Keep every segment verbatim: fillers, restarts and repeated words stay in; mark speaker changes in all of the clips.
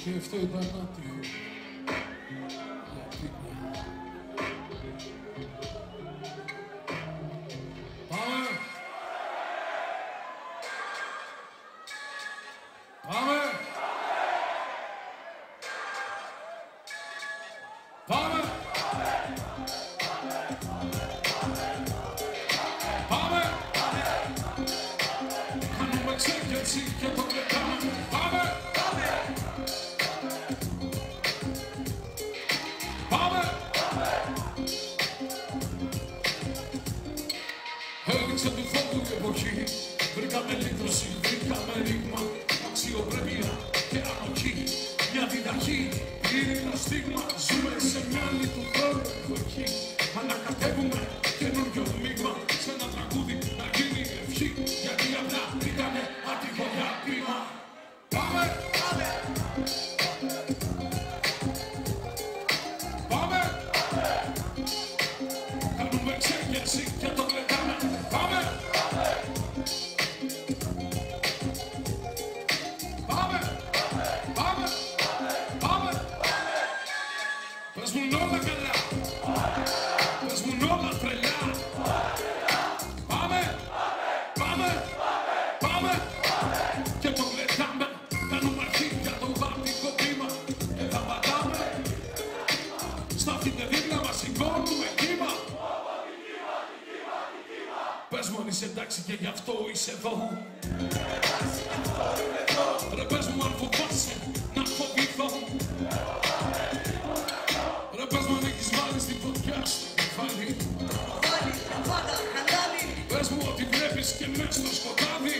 Speaker 1: Και αυτό ήταν άτυχο. Γιατί ναι. Πάμε! Πάμε! Πάμε! Πάμε! Κάνουμε ξέγερση και το κλετάμε. Πάμε! Έλειξε του φόβου η εποχή. Βρήκαμε λύτρωση, βρήκαμε ρήγμα. Αξιοπρέπεια και ανοχή. Μια διδαχή, ειρήνο στίγμα. Ζούμε σε μια άλλη του χρόνου εποχή. Ανακατεύουμε καινούριο μείγμα. Σε ένα τραγούδι να γίνει ευχή. Γιατί απλά ήτανε άτυχο για πείμα. Πάμε! Πάμε! Πάμε! Κάνουμε εξέγερση και το κλετάμε. Πάμε! Πάμε! Πάμε! Πάμε! Πες μου όλα καλά. Πες μου όλα τρελά. Πάμε! Πάμε! Πάμε! Και το κλετάμε. Κάνουμε αρχή για το βάπτικο πείμα. Και θα πατάμε. Σταθείτε δίπλα μας, σηκώνουμε κύμα. Πες μου αν είσαι εντάξει και γι' αυτό είσαι εδώ. Ρε πες μου αν φοβάσαι να φοβηθώ. Ρε πες μου αν έχεις βάλει στην φωτιά στο κεφάλι. Πες μου ότι βλέπεις και μες στο σκοτάδι.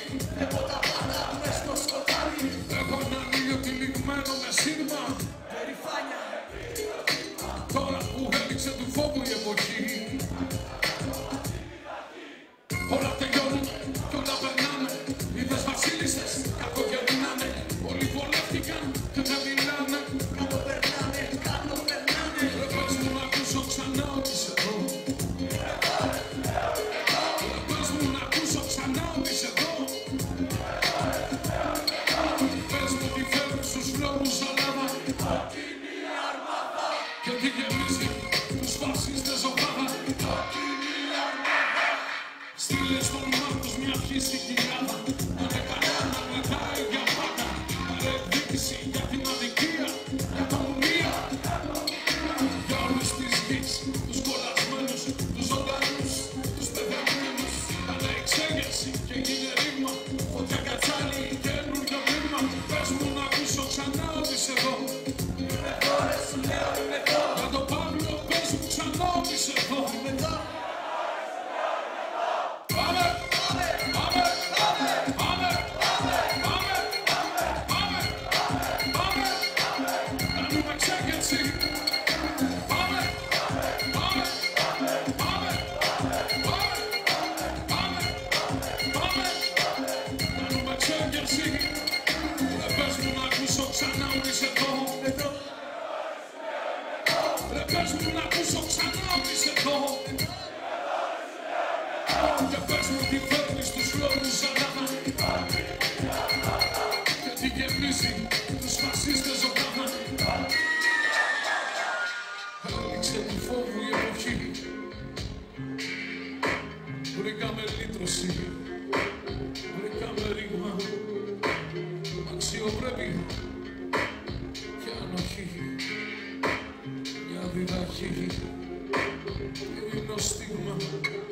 Speaker 1: Έχω έναν ήλιο τυλιγμένο με σύρμα. Τώρα που έλειξε του φόβου η εποχή. Όλα τελειώνουν κι όλα περνάνε. Είδες βασίλισσες, κακογελνάνε. Όλοι βολεύτηκαν και δεν μιλάνε. Κάτω περνάνε, κάτω περνάνε. Ρε πες μου να ακούσω ξανά ότι είσαι εδώ. Ρε πες μου να ακούσω ξανά ότι είσαι εδώ. Πες μου τι φέρνει στους φλόγους αλάβα. Και τι γεμίζει τους φασίστες ζωγάδα. Στείλε στον Μάρκος μια αρχή στην κοιλάδα. Να είναι καλά να γλιτάει για πάντα. Παρεκδίκηση για την αδικία, για τα μουνία. Για όλους της γης, τους κολλασμένους, τους ζωντανούς, τους παιδεμένους. Κάνε εξέγερση και γίνε ρήγμα. Φωτιά κατσάλι, καινούριο μείγμα. Πες μου να ακούσω ξανά ότι είσαι εδώ. Για το Παύλο πες μου ξανά ότι είσαι εδώ. Πάμε! Πάμε! Πάμε! Πάμε! Πάμε! Πάμε! Πάμε! Κάνουμε εξέγερση. Πάμε! Πάμε! Πάμε! Πάμε! Πάμε! Πάμε! Κάνουμε εξέγερση. Ρε πες μου να ακούσω ξανά ότι είσαι εδώ. Ρε πες μου να ακούσω ξανά ότι είσαι εδώ. Και πες μου τι φέρνει στους φλόγους αλάβα. Και τι γεμίζει τους φασίστες ζωγάδα. Έλειξε του φόβου η εποχή. Βρήκαμε λύτρωση. Βρήκαμε ρήγμα. Αξιοπρέπεια και ανοχή. Μια διδαχή. Ειρήνο στίγμα.